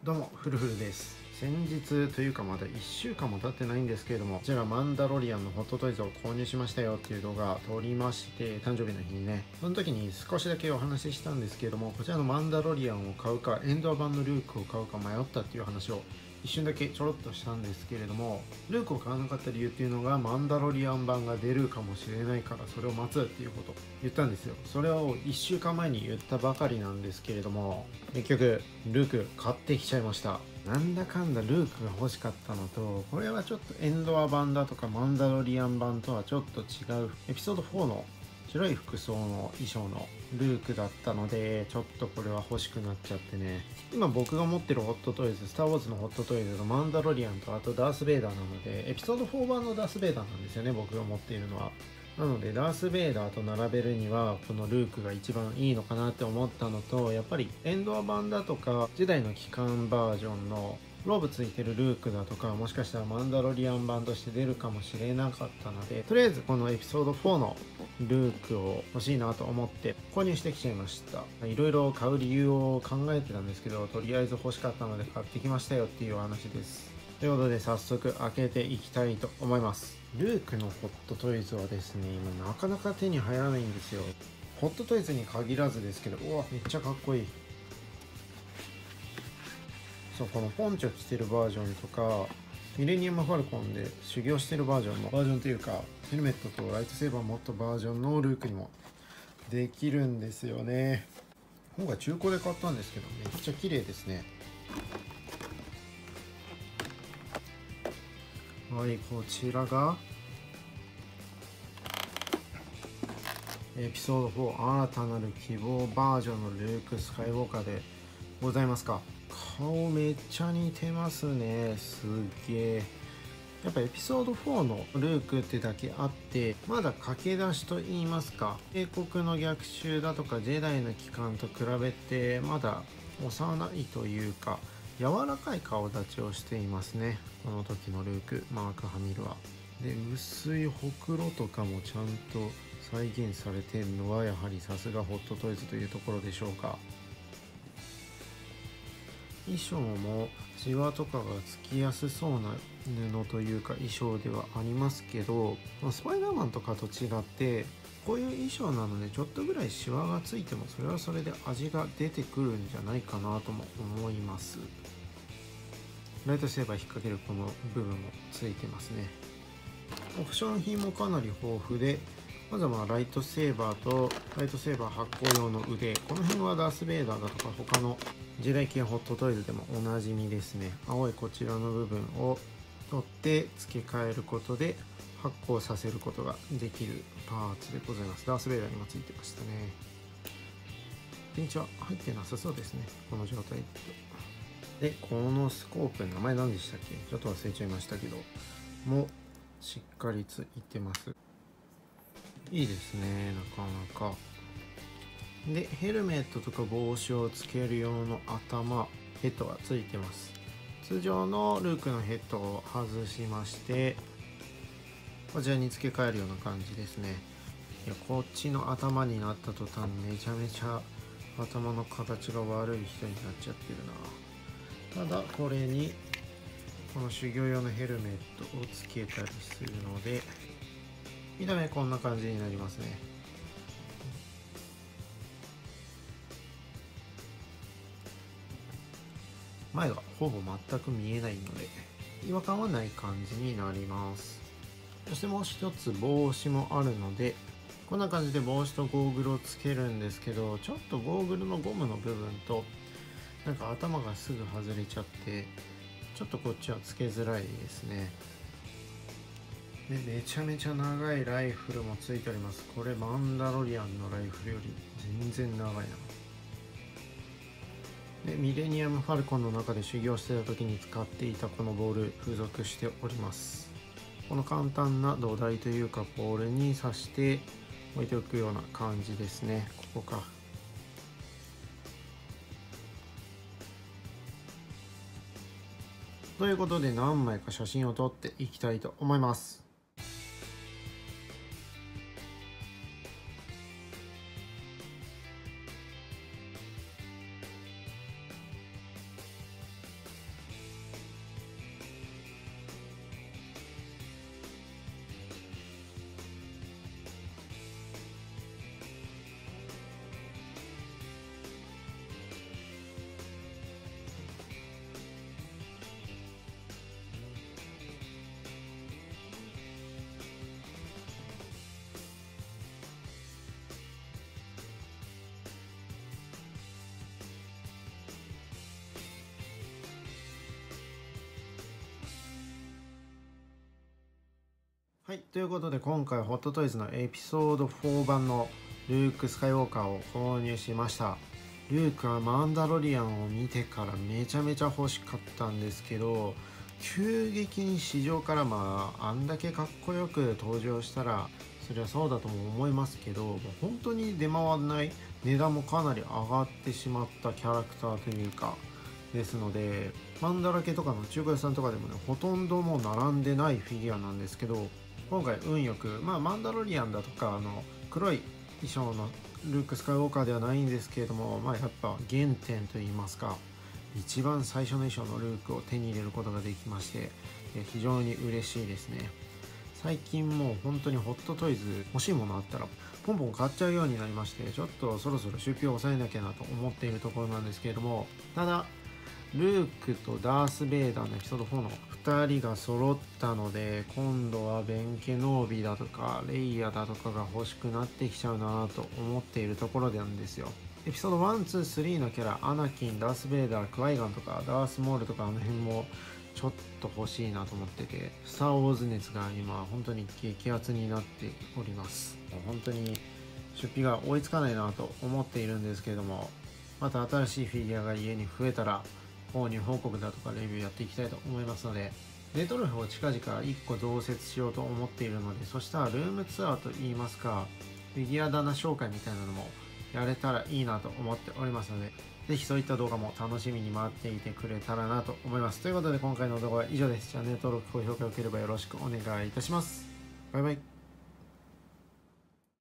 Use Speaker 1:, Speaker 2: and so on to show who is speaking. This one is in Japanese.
Speaker 1: どうもフルフルです。先日というかまだ1週間も経ってないんですけれども、こちらマンダロリアンのホットトイズを購入しましたよっていう動画を撮りまして、誕生日の日にね、その時に少しだけお話ししたんですけれども、こちらのマンダロリアンを買うかエンドア版のルークを買うか迷ったっていう話を一瞬だけちょろっとしたんですけれども、ルークを買わなかった理由っていうのが、マンダロリアン版が出るかもしれないからそれを待つっていうことを言ったんですよ。それを1週間前に言ったばかりなんですけれども、結局ルーク買ってきちゃいました。なんだかんだルークが欲しかったのと、これはちょっとエンドア版だとかマンダロリアン版とはちょっと違うエピソード4の白い服装の衣装のルークだったので、ちょっとこれは欲しくなっちゃってね。今僕が持ってるホットトイズ、スター・ウォーズのホットトイズとマンダロリアンとあとダース・ベイダーなので、エピソード4版のダース・ベイダーなんですよね、僕が持っているのは。なのでダース・ベイダーと並べるにはこのルークが一番いいのかなって思ったのと、やっぱりエンドア版だとかジェダイの帰還バージョンのローブついてるルークだとか、もしかしたらマンダロリアン版として出るかもしれなかったので、とりあえずこのエピソード4のルークを欲しいなと思って購入してきちゃいました。いろいろ買う理由を考えてたんですけど、とりあえず欲しかったので買ってきましたよっていうお話です。ということで早速開けていきたいと思います。ルークのホットトイズはですね、今なかなか手に入らないんですよ。ホットトイズに限らずですけど、うわめっちゃかっこいい。そう、このポンチョ着てるバージョンとか、ミレニアム・ファルコンで修行してるバージョンというか、ヘルメットとライトセーバー持ったバージョンのルークにもできるんですよね。今回中古で買ったんですけど、めっちゃ綺麗ですね。はい、こちらがエピソード4新たなる希望バージョンのルーク・スカイウォーカーでございますか。顔めっちゃ似てますね。すげえ。やっぱエピソード4のルークってだけあって、まだ駆け出しと言いますか、帝国の逆襲だとかジェダイの帰還と比べてまだ幼いというか柔らかい顔立ちをしていますね、この時のルーク・マーク・ハミルは。で、薄いほくろとかもちゃんと再現されているのはやはりさすがホットトイズというところでしょうか。衣装もシワとかがつきやすそうな布というか衣装ではありますけど、スパイダーマンとかと違ってこういう衣装なのでちょっとぐらいシワがついてもそれはそれで味が出てくるんじゃないかなとも思います。ライトセーバー引っ掛けるこの部分もついてますね。オプション品もかなり豊富で、まずはライトセーバーとライトセーバー発光用の腕、この辺はダース・ベイダーだとか他のジェダイ系ホットトイズでもおなじみですね。青いこちらの部分を取って付け替えることで発光させることができるパーツでございます。ダース・ベイダーにもついてましたね。ピンチは入ってなさそうですね、この状態で。このスコープ名前何でしたっけ、ちょっと忘れちゃいましたけどもしっかりついてます。いいですね、なかなか。で、ヘルメットとか帽子をつける用の頭、ヘッドがついてます。通常のルークのヘッドを外しまして、こちらに付け替えるような感じですね。いや、こっちの頭になった途端、めちゃめちゃ頭の形が悪い人になっちゃってるな。ただ、これに、この修行用のヘルメットをつけたりするので、見た目こんな感じになりますね。前がほぼ全く見えないので違和感はない感じになります。そしてもう一つ帽子もあるので、こんな感じで帽子とゴーグルをつけるんですけど、ちょっとゴーグルのゴムの部分となんか頭がすぐ外れちゃってちょっとこっちはつけづらいですね。で、めちゃめちゃ長いライフルもついております。これマンダロリアンのライフルより全然長いな。で、ミレニアム・ファルコンの中で修行してた時に使っていたこのボール付属しております。この簡単な土台というかボールに刺して置いておくような感じですね。ここか。ということで何枚か写真を撮っていきたいと思います。 はい、ということで今回ホットトイズのエピソード4版のルーク・スカイウォーカーを購入しました。ルークはマンダロリアンを見てからめちゃめちゃ欲しかったんですけど、急激に市場からあんだけかっこよく登場したらそりゃそうだとも思いますけど、本当に出回らない値段もかなり上がってしまったキャラクターというかですので、マンダラケとかの中華屋さんとかでもね、ほとんどもう並んでないフィギュアなんですけど、今回運よく、マンダロリアンだとか黒い衣装のルーク・スカイウォーカーではないんですけれども、やっぱ原点といいますか一番最初の衣装のルークを手に入れることができまして、非常に嬉しいですね。最近もう本当にホットトイズ欲しいものあったらポンポン買っちゃうようになりまして、ちょっとそろそろ出費を抑えなきゃなと思っているところなんですけれども、ただルークとダース・ベイダーのエピソード4の2人が揃ったので、今度はベン・ケノービだとかレイヤだとかが欲しくなってきちゃうなと思っているところなんですよ。エピソード1、2、3のキャラ、アナキン、ダース・ベイダー、クワイガンとかダース・モールとかあの辺もちょっと欲しいなと思ってて、スター・ウォーズ熱が今本当に激アツになっております。本当に出費が追いつかないなと思っているんですけれども、また新しいフィギュアが家に増えたら購入報告だとかレビューやっていきたいと思いますので、レトロフを近々1個増設しようと思っているので、そしたらルームツアーといいますかフィギュア棚紹介みたいなのもやれたらいいなと思っておりますので、ぜひそういった動画も楽しみに待っていてくれたらなと思います。ということで今回の動画は以上です。チャンネル登録、高評価を受ければよろしくお願いいたします。バイバイ。